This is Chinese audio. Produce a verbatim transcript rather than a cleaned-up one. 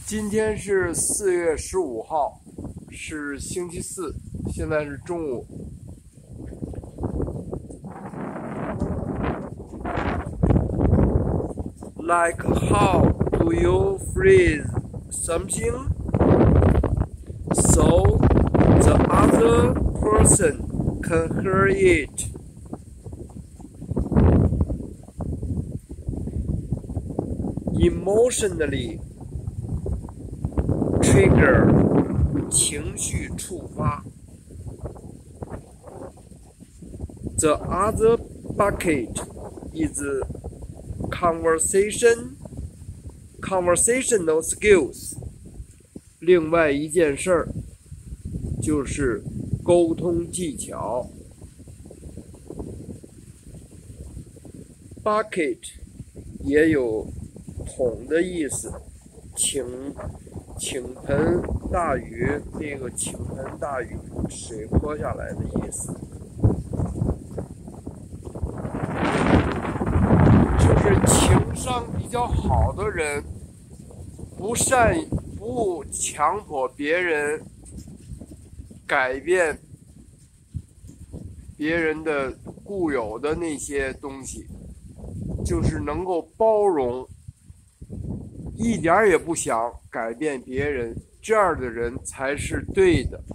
今天是四月十五号，是星期四，现在是中午。Like how do you phrase something so the other person can hear it? Emotionally trigger 情绪触发。The other bucket is conversation conversational skills。另外一件事儿就是沟通技巧。Bucket 也有桶的意思，倾倾盆大雨，那个倾盆大雨水泼下来的意思，就是情商比较好的人，不善不强迫别人改变别人的固有的那些东西，就是能够包容，一点也不想改变别人，这样的人才是对的。